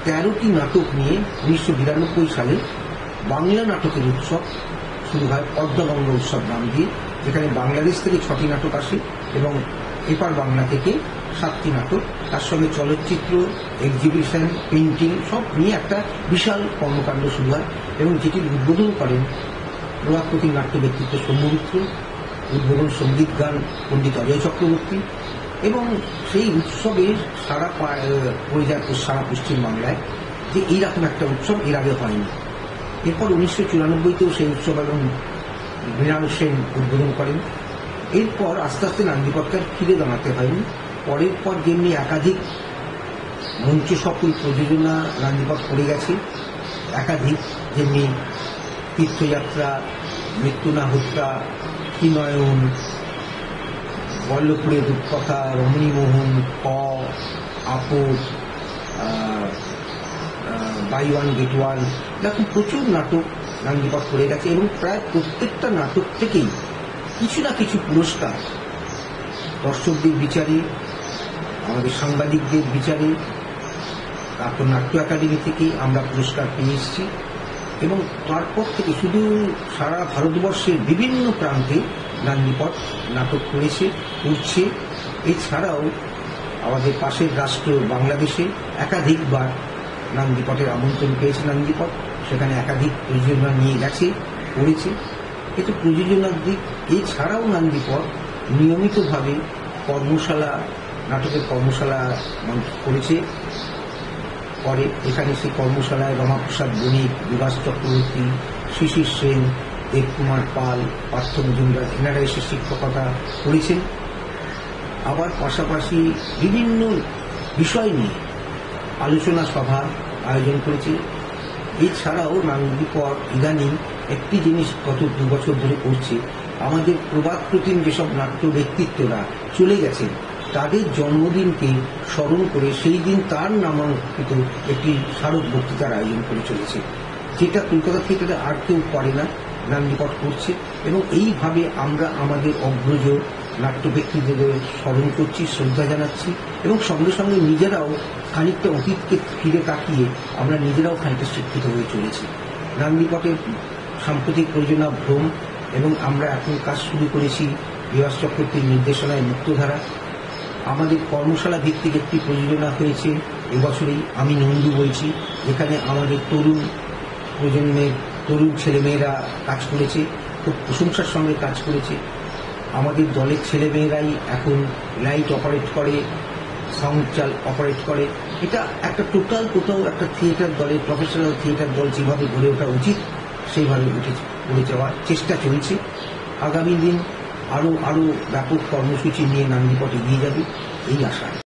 13টি নাটক নিয়ে 1992 সালে বাংলা নাটকের উৎসব শুরু হয় পদ্মগঙ্গা উৎসব নাম দিয়ে, যেখানে বাংলাদেশ থেকে 6টি নাটক আসে এবং এপার বাংলা থেকে 7টি নাটক, তার সঙ্গে চলচ্চিত্র, এক্সিবিশন, পেন্টিং সব নিয়ে একটা বিশাল কর্মকাণ্ড শুরু হয় এবং যেটির উদ্বোধন করেন প্রভাতপতির নাট্য ব্যক্তিত্ব সৌম্য মিত্র, উদ্বোধন সঙ্গীত গান পণ্ডিত অজয় চক্রবর্তী, এবং সেই উৎসবে সারা পড়ে যায় সারা পশ্চিমবাংলায় যে এইরকম একটা উৎসব এর আগে হয়নি। এরপর 1994তেও সেই উৎসব এবং মৃণাল সেন উদ্বোধন করেন। এরপর আস্তে আস্তে নান্দিপথকে ফিরে দাঁড়াতে হয়নি। পরের পর যেমনি একাধিক মঞ্চ সফল প্রযোজনা নান্দিপথ করে গেছে, একাধিক যেমনি তীর্থযাত্রা, মৃত্যু না হত্যা, কিনয়ন, বল্লভপুরের রূপকথা, রমণীমোহন, আপদ, বাই ওয়ান গেট ওয়ান, এরকম প্রচুর নাটক নান্দিপথ করে গেছে এবং প্রায় প্রত্যেকটা নাটক থেকেই কিছু না কিছু পুরস্কার দর্শকদের বিচারে, আমাদের সাংবাদিকদের বিচারে, তারপর নাট্য একাডেমি থেকে আমরা পুরস্কার পেয়ে এসেছি এবং তারপর থেকে শুধু সারা ভারতবর্ষের বিভিন্ন প্রান্তে নান্দিপথ নাটক করছে। এছাড়াও আমাদের পাশের রাষ্ট্র বাংলাদেশে একাধিকবার নান্দিপথের আমন্ত্রণ পেয়েছে নান্দিপথ, সেখানে একাধিক প্রযোজনা নিয়ে গেছে, করেছে। এতে প্রযোজনার দিক। এছাড়াও নান্দিপথ নিয়মিতভাবে কর্মশালা, নাটকের কর্মশালা করেছে। এখানে সেই কর্মশালায় রমাপ্রসাদ বণিক, বিভাস চক্রবর্তী, শিশির সেন, দেবকুমার পাল, পার্থ মজুমদার এনারা এসে শিক্ষকতা করেছেন। আবার পাশাপাশি বিভিন্ন বিষয় নিয়ে আলোচনা সভা আয়োজন করেছে। এছাড়াও নান্দিপথ ইদানিং একটি জিনিস গত 2 বছর ধরে করছে, আমাদের প্রবাদ প্রতিম যেসব নাট্য ব্যক্তিত্বরা চলে গেছেন তাদের জন্মদিনকে স্মরণ করে সেই দিন তার নামাঙ্কিত একটি স্মারক বক্তৃতার আয়োজন করে চলেছে, যেটা কলকাতা থিয়েটারে আর কেউ করে না, নান্দিপথ করছে। এবং এইভাবে আমরা আমাদের অগ্রজ নাট্য ব্যক্তিদের স্মরণ করছি, শ্রদ্ধা জানাচ্ছি এবং সঙ্গে সঙ্গে নিজেরাও খানিকটা অতীতকে ফিরে তাকিয়ে আমরা নিজেরাও খানিকটা শিক্ষিত হয়ে চলেছি। নান্দিপথের সাম্প্রতিক প্রযোজনা ভ্রম এবং আমরা এখন কাজ শুরু করেছি বিভাস চক্রবর্তীর নির্দেশনায় মুক্তধারা। আমাদের কর্মশালা ভিত্তিক একটি প্রযোজনা হয়েছে এবছরেই, আমি নন্দু বলছি, যেখানে আমাদের তরুণ প্রজন্মের তরুণ ছেলেমেয়েরা কাজ করেছে, খুব প্রশংসার সঙ্গে কাজ করেছে। আমাদের দলের ছেলেমেয়েরাই এখন লাইট অপারেট করে, সাউন্ড অপারেট করে। এটা একটা টোটাল কোথাও একটা থিয়েটার দলের, প্রফেশনাল থিয়েটার দল যেভাবে গড়ে ওঠা উচিত সেইভাবে গড়ে যাওয়ার চেষ্টা চলছে। আগামী দিন আরো ব্যাপক কর্মসূচি নিয়ে নান্দিপথ এগিয়ে যাবে এই আশা।